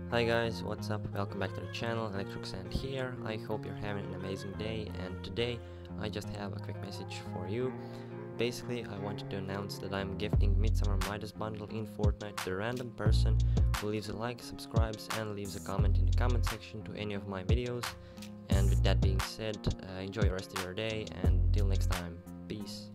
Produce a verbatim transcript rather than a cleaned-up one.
Hi guys, what's up? Welcome back to the channel. Electricsand here. I hope you're having an amazing day, and today I just have a quick message for you. Basically, I wanted to announce that I'm gifting Midsummer Midas bundle in Fortnite to a random person who leaves a like, subscribes, and leaves a comment in the comment section to any of my videos. And with that being said, uh, enjoy the rest of your day, and until next time, peace.